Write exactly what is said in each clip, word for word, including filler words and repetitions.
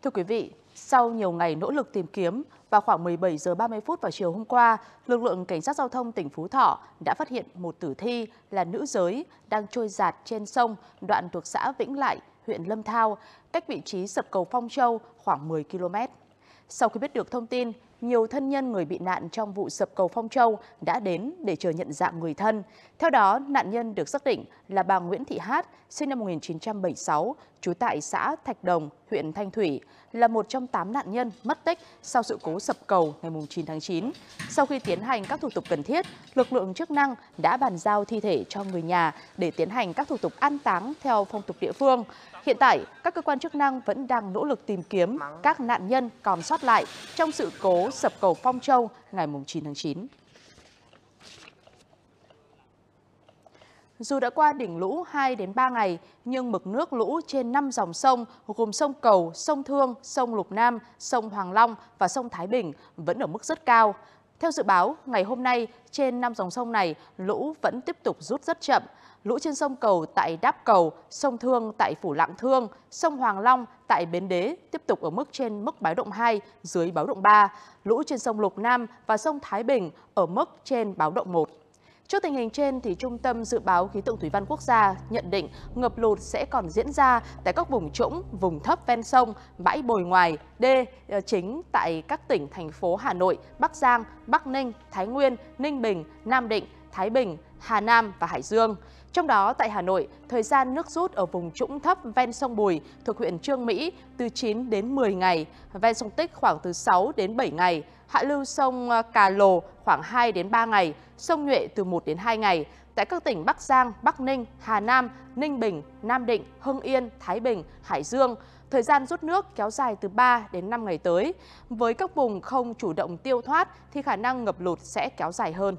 Thưa quý vị, sau nhiều ngày nỗ lực tìm kiếm, vào khoảng mười bảy giờ ba mươi phút vào chiều hôm qua, lực lượng cảnh sát giao thông tỉnh Phú Thọ đã phát hiện một tử thi là nữ giới đang trôi dạt trên sông đoạn thuộc xã Vĩnh Lại, huyện Lâm Thao, cách vị trí sập cầu Phong Châu khoảng mười ki lô mét. Sau khi biết được thông tin, nhiều thân nhân người bị nạn trong vụ sập cầu Phong Châu đã đến để chờ nhận dạng người thân. Theo đó, nạn nhân được xác định là bà Nguyễn Thị Hát, sinh năm một nghìn chín trăm bảy mươi sáu, trú tại xã Thạch Đồng, huyện Thanh Thủy, là một trong tám nạn nhân mất tích sau sự cố sập cầu ngày chín tháng chín. Sau khi tiến hành các thủ tục cần thiết, lực lượng chức năng đã bàn giao thi thể cho người nhà để tiến hành các thủ tục an táng theo phong tục địa phương. Hiện tại, các cơ quan chức năng vẫn đang nỗ lực tìm kiếm các nạn nhân còn sót lại trong sự cố sập cầu Phong Châu ngày chín tháng chín. Dù đã qua đỉnh lũ hai đến ba ngày, nhưng mực nước lũ trên năm dòng sông gồm sông Cầu, sông Thương, sông Lục Nam, sông Hoàng Long và sông Thái Bình vẫn ở mức rất cao. Theo dự báo, ngày hôm nay trên năm dòng sông này lũ vẫn tiếp tục rút rất chậm. Lũ trên sông Cầu tại Đáp Cầu, sông Thương tại Phủ Lạng Thương, sông Hoàng Long tại Bến Đế tiếp tục ở mức trên mức báo động hai, dưới báo động ba. Lũ trên sông Lục Nam và sông Thái Bình ở mức trên báo động một. Trước tình hình trên, thì Trung tâm Dự báo Khí tượng Thủy văn Quốc gia nhận định ngập lụt sẽ còn diễn ra tại các vùng trũng, vùng thấp ven sông, bãi bồi ngoài, đê chính tại các tỉnh, thành phố Hà Nội, Bắc Giang, Bắc Ninh, Thái Nguyên, Ninh Bình, Nam Định, Thái Bình, Hà Nam và Hải Dương. Trong đó, tại Hà Nội, thời gian nước rút ở vùng trũng thấp ven sông Bùi thuộc huyện Chương Mỹ từ chín đến mười ngày, ven sông Tích khoảng từ sáu đến bảy ngày, hạ lưu sông Cà Lồ khoảng hai đến ba ngày, sông Nhuệ từ một đến hai ngày. Tại các tỉnh Bắc Giang, Bắc Ninh, Hà Nam, Ninh Bình, Nam Định, Hưng Yên, Thái Bình, Hải Dương, thời gian rút nước kéo dài từ ba đến năm ngày tới. Với các vùng không chủ động tiêu thoát thì khả năng ngập lụt sẽ kéo dài hơn.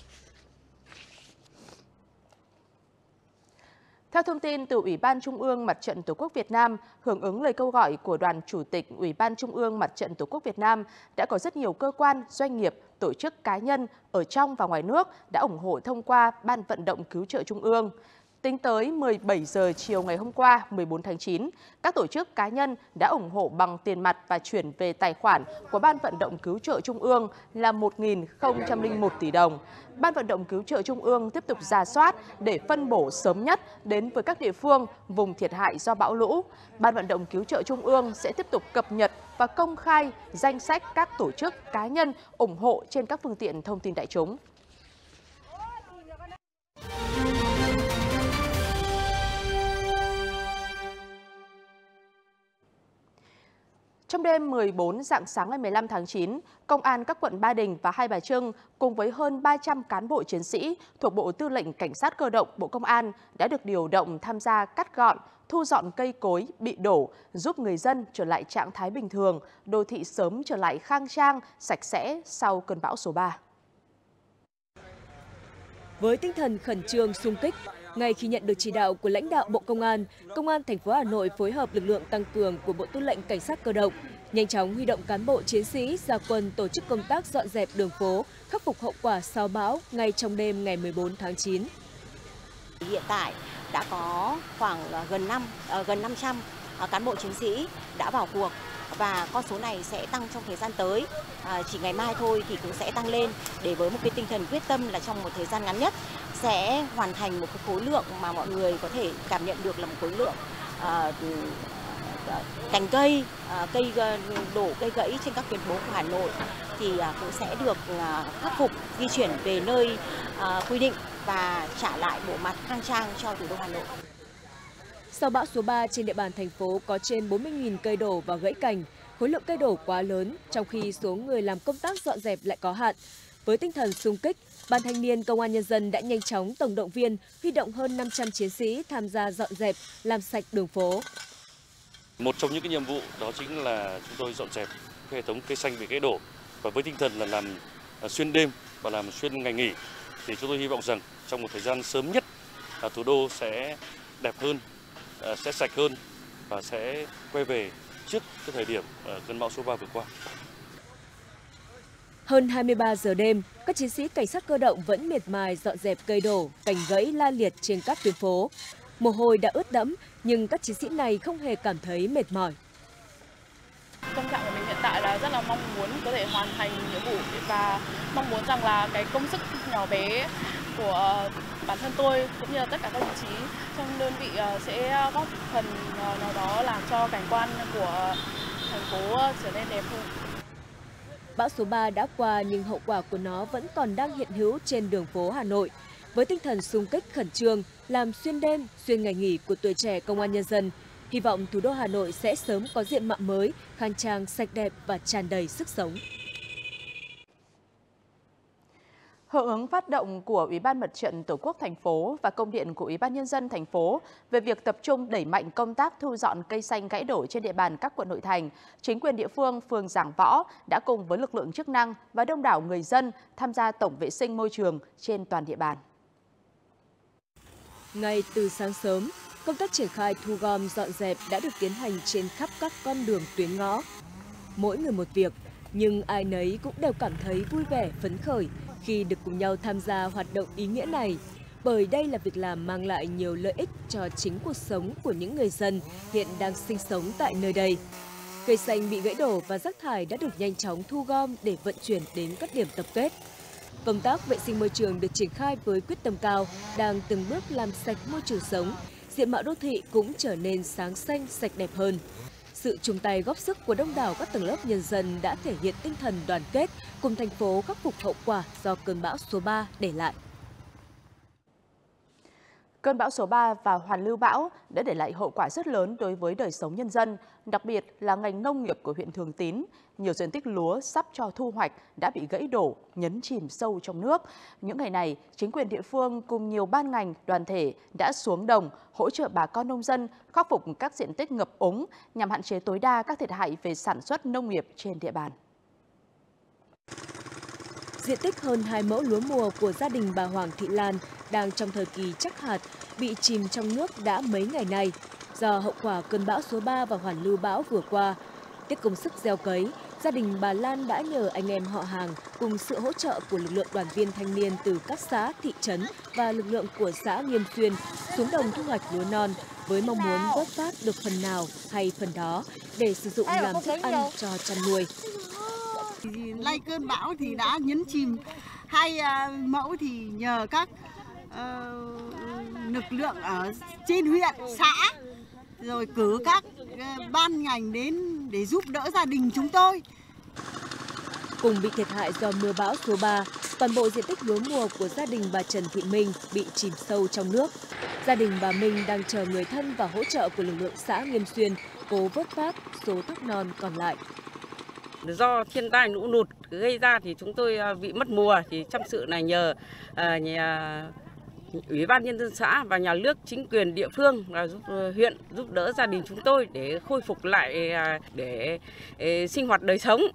Theo thông tin từ Ủy ban Trung ương Mặt trận Tổ quốc Việt Nam, hưởng ứng lời kêu gọi của Đoàn Chủ tịch Ủy ban Trung ương Mặt trận Tổ quốc Việt Nam, đã có rất nhiều cơ quan, doanh nghiệp, tổ chức cá nhân ở trong và ngoài nước đã ủng hộ thông qua Ban vận động cứu trợ Trung ương. Tính tới mười bảy giờ chiều ngày hôm qua, mười bốn tháng chín, các tổ chức cá nhân đã ủng hộ bằng tiền mặt và chuyển về tài khoản của Ban vận động cứu trợ Trung ương là một nghìn không trăm lẻ một tỷ đồng. Ban vận động cứu trợ Trung ương tiếp tục rà soát để phân bổ sớm nhất đến với các địa phương vùng thiệt hại do bão lũ. Ban vận động cứu trợ Trung ương sẽ tiếp tục cập nhật và công khai danh sách các tổ chức cá nhân ủng hộ trên các phương tiện thông tin đại chúng. Trong đêm mười bốn rạng sáng ngày mười lăm tháng chín, Công an các quận Ba Đình và Hai Bà Trưng cùng với hơn ba trăm cán bộ chiến sĩ thuộc Bộ Tư lệnh Cảnh sát Cơ động Bộ Công an đã được điều động tham gia cắt gọn, thu dọn cây cối bị đổ, giúp người dân trở lại trạng thái bình thường, đô thị sớm trở lại khang trang, sạch sẽ sau cơn bão số ba. Với tinh thần khẩn trương xung kích, ngay khi nhận được chỉ đạo của lãnh đạo Bộ Công an, Công an thành phố Hà Nội phối hợp lực lượng tăng cường của Bộ Tư lệnh Cảnh sát Cơ động, nhanh chóng huy động cán bộ chiến sĩ ra quân tổ chức công tác dọn dẹp đường phố, khắc phục hậu quả sau bão ngay trong đêm ngày mười bốn tháng chín. Hiện tại đã có khoảng gần năm gần năm trăm cán bộ chiến sĩ đã vào cuộc và con số này sẽ tăng trong thời gian tới. À, chỉ ngày mai thôi thì cũng sẽ tăng lên để với một cái tinh thần quyết tâm là trong một thời gian ngắn nhất sẽ hoàn thành một cái khối lượng mà mọi người có thể cảm nhận được là một khối lượng à, cành cây, à, cây đổ, cây gãy trên các tuyến phố của Hà Nội thì à, cũng sẽ được à, khắc phục, di chuyển về nơi à, quy định và trả lại bộ mặt khang trang cho thủ đô Hà Nội. Sau bão số ba, trên địa bàn thành phố có trên bốn mươi nghìn cây đổ và gãy cành, khối lượng cây đổ quá lớn, trong khi số người làm công tác dọn dẹp lại có hạn. Với tinh thần xung kích, Ban Thanh niên Công an Nhân dân đã nhanh chóng tổng động viên, huy động hơn năm trăm chiến sĩ tham gia dọn dẹp, làm sạch đường phố. Một trong những cái nhiệm vụ đó chính là chúng tôi dọn dẹp hệ thống cây xanh bị gãy đổ, và với tinh thần là làm xuyên đêm và làm xuyên ngày nghỉ, thì chúng tôi hy vọng rằng trong một thời gian sớm nhất, thủ đô sẽ đẹp hơn, sẽ sạch hơn và sẽ quay về trước cái thời điểm cơn bão số ba vừa qua. Hơn hai mươi ba giờ đêm, các chiến sĩ cảnh sát cơ động vẫn miệt mài dọn dẹp cây đổ, cành gãy la liệt trên các tuyến phố. Mồ hôi đã ướt đẫm, nhưng các chiến sĩ này không hề cảm thấy mệt mỏi. là rất là mong muốn có thể hoàn thành nhiệm vụ và mong muốn rằng là cái công sức nhỏ bé của bản thân tôi cũng như là tất cả các đồng chí trong đơn vị sẽ góp phần nào đó làm cho cảnh quan của thành phố trở nên đẹp hơn. Bão số ba đã qua nhưng hậu quả của nó vẫn còn đang hiện hữu trên đường phố Hà Nội. Với tinh thần xung kích khẩn trương, làm xuyên đêm, xuyên ngày nghỉ của tuổi trẻ công an nhân dân, hy vọng thủ đô Hà Nội sẽ sớm có diện mạo mới, khang trang, sạch đẹp và tràn đầy sức sống. Hưởng ứng phát động của Ủy ban Mặt trận Tổ quốc thành phố và công điện của Ủy ban Nhân dân thành phố về việc tập trung đẩy mạnh công tác thu dọn cây xanh gãy đổ trên địa bàn các quận nội thành, chính quyền địa phương phường Giảng Võ đã cùng với lực lượng chức năng và đông đảo người dân tham gia tổng vệ sinh môi trường trên toàn địa bàn. Ngay từ sáng sớm, công tác triển khai thu gom dọn dẹp đã được tiến hành trên khắp các con đường tuyến ngõ. Mỗi người một việc, nhưng ai nấy cũng đều cảm thấy vui vẻ, phấn khởi khi được cùng nhau tham gia hoạt động ý nghĩa này, bởi đây là việc làm mang lại nhiều lợi ích cho chính cuộc sống của những người dân hiện đang sinh sống tại nơi đây. Cây xanh bị gãy đổ và rác thải đã được nhanh chóng thu gom để vận chuyển đến các điểm tập kết. Công tác vệ sinh môi trường được triển khai với quyết tâm cao, đang từng bước làm sạch môi trường sống, diện mạo đô thị cũng trở nên sáng xanh, sạch đẹp hơn. Sự chung tay góp sức của đông đảo các tầng lớp nhân dân đã thể hiện tinh thần đoàn kết cùng thành phố khắc phục hậu quả do cơn bão số ba để lại. Cơn bão số ba và hoàn lưu bão đã để lại hậu quả rất lớn đối với đời sống nhân dân, đặc biệt là ngành nông nghiệp của huyện Thường Tín. Nhiều diện tích lúa sắp cho thu hoạch đã bị gãy đổ, nhấn chìm sâu trong nước. Những ngày này, chính quyền địa phương cùng nhiều ban ngành, đoàn thể đã xuống đồng hỗ trợ bà con nông dân khắc phục các diện tích ngập úng nhằm hạn chế tối đa các thiệt hại về sản xuất nông nghiệp trên địa bàn. Diện tích hơn hai mẫu lúa mùa của gia đình bà Hoàng Thị Lan đang trong thời kỳ trắc hạt, bị chìm trong nước đã mấy ngày nay. Do hậu quả cơn bão số ba và hoàn lưu bão vừa qua, tiếc công sức gieo cấy, gia đình bà Lan đã nhờ anh em họ hàng cùng sự hỗ trợ của lực lượng đoàn viên thanh niên từ các xã, thị trấn và lực lượng của xã Nghiêm Xuyên xuống đồng thu hoạch lúa non với mong muốn vớt vát được phần nào hay phần đó để sử dụng làm thức ăn cho chăn nuôi. Nay cơn bão thì đã nhấn chìm hai uh, mẫu thì nhờ các uh, lực lượng ở trên huyện, xã rồi cử các uh, ban ngành đến để giúp đỡ gia đình chúng tôi. Cùng bị thiệt hại do mưa bão số ba, toàn bộ diện tích lúa mùa của gia đình bà Trần Thị Minh bị chìm sâu trong nước. Gia đình bà Minh đang chờ người thân và hỗ trợ của lực lượng xã Nghiêm Xuyên cố vớt vát số thóc non còn lại. Do thiên tai lũ lụt gây ra thì chúng tôi bị mất mùa, thì trong sự này nhờ à, nhà Ủy ban Nhân dân xã và nhà nước, chính quyền địa phương là giúp huyện giúp đỡ gia đình chúng tôi để khôi phục lại để, để sinh hoạt đời sống.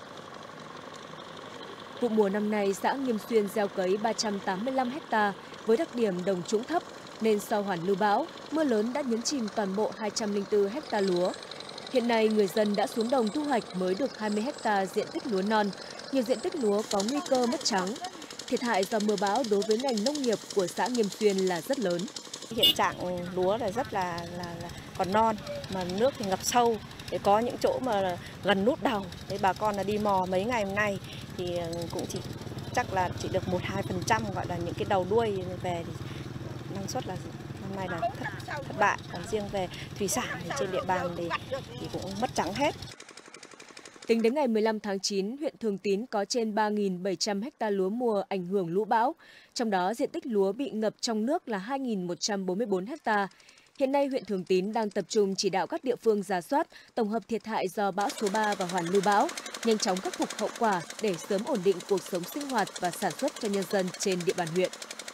Vụ mùa năm nay, xã Nghiêm Xuyên gieo cấy ba trăm tám mươi lăm ha với đặc điểm đồng trũng thấp, nên sau hoàn lưu bão, mưa lớn đã nhấn chìm toàn bộ hai trăm lẻ bốn ha lúa. Hiện nay, người dân đã xuống đồng thu hoạch mới được hai mươi ha diện tích lúa non, nhiều diện tích lúa có nguy cơ mất trắng. Thiệt hại do mưa bão đối với ngành nông nghiệp của xã Nghiêm Xuyên là rất lớn. Hiện trạng lúa là rất là, là, là còn non, mà nước thì ngập sâu. Để có những chỗ mà gần nút đầu, thế bà con là đi mò mấy ngày hôm nay thì cũng chỉ chắc là chỉ được một hai phần trăm, gọi là những cái đầu đuôi về thì năng suất là năm nay là thất, thất bại. Còn riêng về thủy sản thì trên địa bàn thì, thì cũng mất trắng hết. Tính đến ngày mười lăm tháng chín, huyện Thường Tín có trên ba nghìn bảy trăm ha lúa mùa ảnh hưởng lũ bão, trong đó diện tích lúa bị ngập trong nước là hai nghìn một trăm bốn mươi bốn ha. Hiện nay, huyện Thường Tín đang tập trung chỉ đạo các địa phương rà soát, tổng hợp thiệt hại do bão số ba và hoàn lưu bão, nhanh chóng khắc phục hậu quả để sớm ổn định cuộc sống sinh hoạt và sản xuất cho nhân dân trên địa bàn huyện.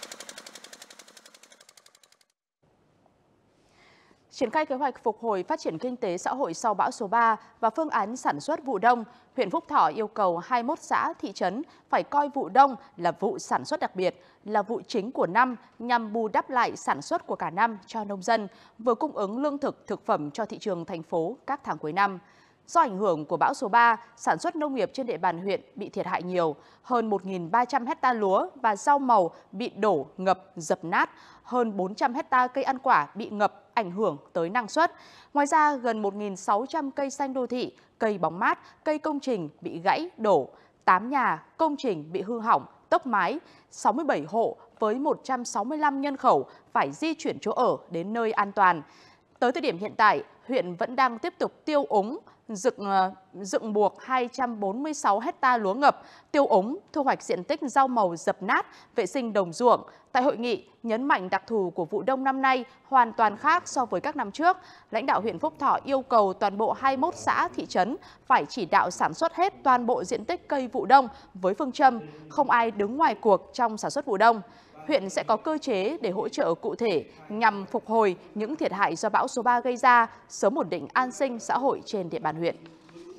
Triển khai kế hoạch phục hồi phát triển kinh tế xã hội sau bão số ba và phương án sản xuất vụ đông, huyện Phúc Thọ yêu cầu hai mươi mốt xã, thị trấn phải coi vụ đông là vụ sản xuất đặc biệt, là vụ chính của năm nhằm bù đắp lại sản xuất của cả năm cho nông dân, vừa cung ứng lương thực, thực phẩm cho thị trường thành phố các tháng cuối năm. Do ảnh hưởng của bão số ba, sản xuất nông nghiệp trên địa bàn huyện bị thiệt hại nhiều, hơn một nghìn ba trăm ha lúa và rau màu bị đổ, ngập, dập nát, hơn bốn trăm ha cây ăn quả bị ngập, ảnh hưởng tới năng suất. Ngoài ra, gần một nghìn sáu trăm cây xanh đô thị, cây bóng mát, cây công trình bị gãy, đổ, tám nhà, công trình bị hư hỏng, tốc mái, sáu mươi bảy hộ với một trăm sáu mươi lăm nhân khẩu phải di chuyển chỗ ở đến nơi an toàn. Tới thời điểm hiện tại, huyện vẫn đang tiếp tục tiêu úng, dựng, dựng buộc hai trăm bốn mươi sáu hecta lúa ngập, tiêu úng, thu hoạch diện tích rau màu dập nát, vệ sinh đồng ruộng. Tại hội nghị, nhấn mạnh đặc thù của vụ đông năm nay hoàn toàn khác so với các năm trước. Lãnh đạo huyện Phúc Thọ yêu cầu toàn bộ hai mươi mốt xã, thị trấn phải chỉ đạo sản xuất hết toàn bộ diện tích cây vụ đông với phương châm không ai đứng ngoài cuộc trong sản xuất vụ đông. Huyện sẽ có cơ chế để hỗ trợ cụ thể nhằm phục hồi những thiệt hại do bão số ba gây ra, sớm ổn định an sinh xã hội trên địa bàn huyện.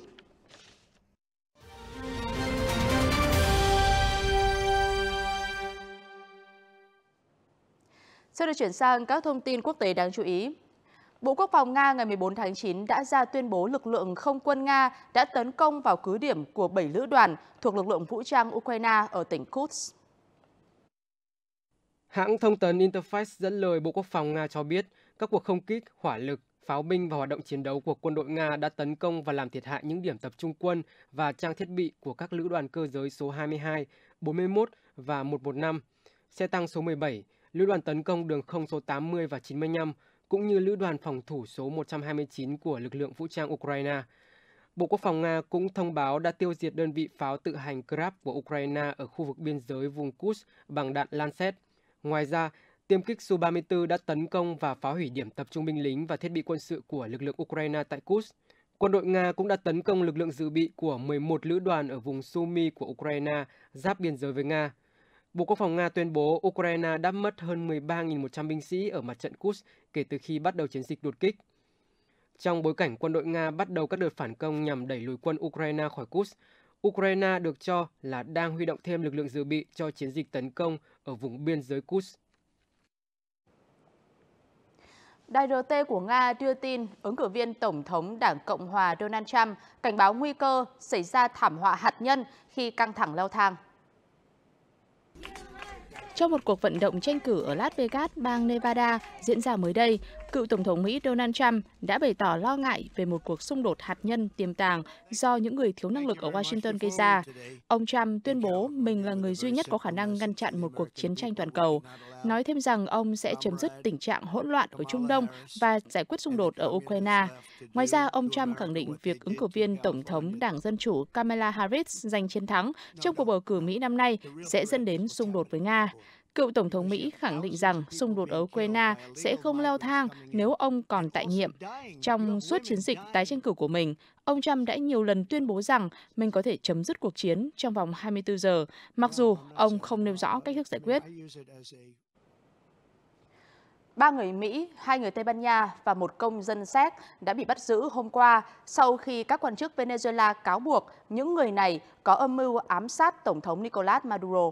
Sẽ được chuyển sang các thông tin quốc tế đáng chú ý. Bộ Quốc phòng Nga ngày mười bốn tháng chín đã ra tuyên bố lực lượng không quân Nga đã tấn công vào cứ điểm của bảy lữ đoàn thuộc lực lượng vũ trang Ukraine ở tỉnh Kursk. Hãng thông tấn Interfax dẫn lời Bộ Quốc phòng Nga cho biết các cuộc không kích, hỏa lực, pháo binh và hoạt động chiến đấu của quân đội Nga đã tấn công và làm thiệt hại những điểm tập trung quân và trang thiết bị của các lữ đoàn cơ giới số hai mươi hai, bốn mươi mốt và một một năm, xe tăng số mười bảy, lữ đoàn tấn công đường không số tám mươi và chín mươi lăm, cũng như lữ đoàn phòng thủ số một trăm hai mươi chín của lực lượng vũ trang Ukraine. Bộ Quốc phòng Nga cũng thông báo đã tiêu diệt đơn vị pháo tự hành Krab của Ukraine ở khu vực biên giới vùng Kursk bằng đạn Lancet. Ngoài ra, tiêm kích Su ba mươi tư đã tấn công và phá hủy điểm tập trung binh lính và thiết bị quân sự của lực lượng Ukraine tại Kursk. Quân đội Nga cũng đã tấn công lực lượng dự bị của mười một lữ đoàn ở vùng Sumy của Ukraine, giáp biên giới với Nga. Bộ Quốc phòng Nga tuyên bố Ukraine đã mất hơn mười ba nghìn một trăm binh sĩ ở mặt trận Kursk kể từ khi bắt đầu chiến dịch đột kích. Trong bối cảnh quân đội Nga bắt đầu các đợt phản công nhằm đẩy lùi quân Ukraine khỏi Kursk, Ukraine được cho là đang huy động thêm lực lượng dự bị cho chiến dịch tấn công ở vùng biên giới Kursk. Đài rờ tê của Nga đưa tin ứng cử viên Tổng thống Đảng Cộng hòa Donald Trump cảnh báo nguy cơ xảy ra thảm họa hạt nhân khi căng thẳng leo thang. Trong một cuộc vận động tranh cử ở Las Vegas, bang Nevada diễn ra mới đây, cựu Tổng thống Mỹ Donald Trump đã bày tỏ lo ngại về một cuộc xung đột hạt nhân tiềm tàng do những người thiếu năng lực ở Washington gây ra. Ông Trump tuyên bố mình là người duy nhất có khả năng ngăn chặn một cuộc chiến tranh toàn cầu, nói thêm rằng ông sẽ chấm dứt tình trạng hỗn loạn ở Trung Đông và giải quyết xung đột ở Ukraine. Ngoài ra, ông Trump khẳng định việc ứng cử viên Tổng thống Đảng Dân Chủ Kamala Harris giành chiến thắng trong cuộc bầu cử Mỹ năm nay sẽ dẫn đến xung đột với Nga. Cựu Tổng thống Mỹ khẳng định rằng xung đột ở Ukraine sẽ không leo thang nếu ông còn tại nhiệm. Trong suốt chiến dịch tái tranh cử của mình, ông Trump đã nhiều lần tuyên bố rằng mình có thể chấm dứt cuộc chiến trong vòng hai mươi tư giờ, mặc dù ông không nêu rõ cách thức giải quyết. Ba người Mỹ, hai người Tây Ban Nha và một công dân Séc đã bị bắt giữ hôm qua sau khi các quan chức Venezuela cáo buộc những người này có âm mưu ám sát Tổng thống Nicolás Maduro.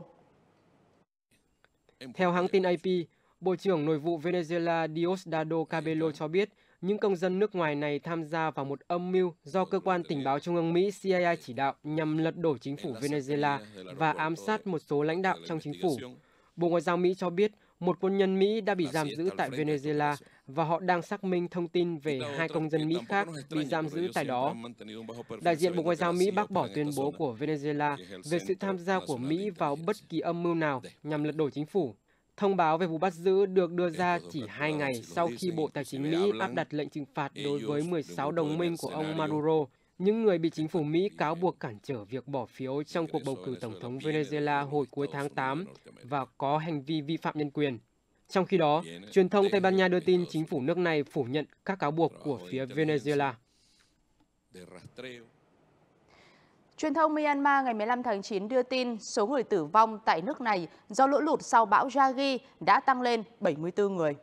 Theo hãng tin a pê, Bộ trưởng Nội vụ Venezuela Diosdado Cabello cho biết những công dân nước ngoài này tham gia vào một âm mưu do cơ quan tình báo Trung ương Mỹ C I A chỉ đạo nhằm lật đổ chính phủ Venezuela và ám sát một số lãnh đạo trong chính phủ. Bộ Ngoại giao Mỹ cho biết một quân nhân Mỹ đã bị giam giữ tại Venezuela và họ đang xác minh thông tin về hai công dân Mỹ khác bị giam giữ tại đó. Đại diện Bộ Ngoại giao Mỹ bác bỏ tuyên bố của Venezuela về sự tham gia của Mỹ vào bất kỳ âm mưu nào nhằm lật đổ chính phủ. Thông báo về vụ bắt giữ được đưa ra chỉ hai ngày sau khi Bộ Tài chính Mỹ áp đặt lệnh trừng phạt đối với mười sáu đồng minh của ông Maduro, những người bị chính phủ Mỹ cáo buộc cản trở việc bỏ phiếu trong cuộc bầu cử Tổng thống Venezuela hồi cuối tháng tám và có hành vi vi phạm nhân quyền. Trong khi đó, truyền thông Tây Ban Nha đưa tin chính phủ nước này phủ nhận các cáo buộc của phía Venezuela. Truyền thông Myanmar ngày mười lăm tháng chín đưa tin số người tử vong tại nước này do lũ lụt sau bão Yagi đã tăng lên bảy mươi tư người.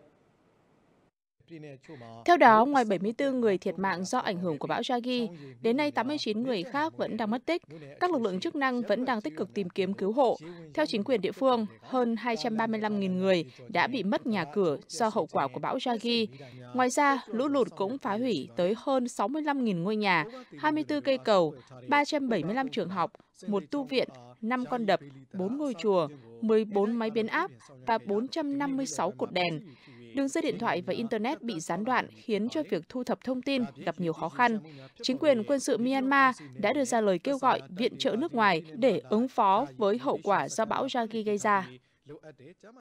Theo đó, ngoài bảy mươi tư người thiệt mạng do ảnh hưởng của bão Yagi, đến nay tám mươi chín người khác vẫn đang mất tích. Các lực lượng chức năng vẫn đang tích cực tìm kiếm cứu hộ. Theo chính quyền địa phương, hơn hai trăm ba mươi lăm nghìn người đã bị mất nhà cửa do hậu quả của bão Yagi. Ngoài ra, lũ lụt cũng phá hủy tới hơn sáu mươi lăm nghìn ngôi nhà, hai mươi tư cây cầu, ba trăm bảy mươi lăm trường học, một tu viện, năm con đập, bốn ngôi chùa, mười bốn máy biến áp và bốn trăm năm mươi sáu cột đèn. Đường dây điện thoại và Internet bị gián đoạn khiến cho việc thu thập thông tin gặp nhiều khó khăn. Chính quyền quân sự Myanmar đã đưa ra lời kêu gọi viện trợ nước ngoài để ứng phó với hậu quả do bão Yagi gây ra.